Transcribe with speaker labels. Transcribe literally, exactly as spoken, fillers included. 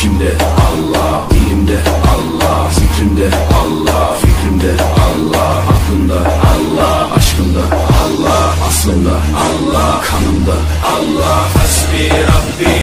Speaker 1: İçimde Allah, dilimde Allah, zikrimde Allah, fikrimde Allah, aklımda Allah, aşkımda Allah, aslımda Allah, kanımda Allah. Hasbi Rabbi.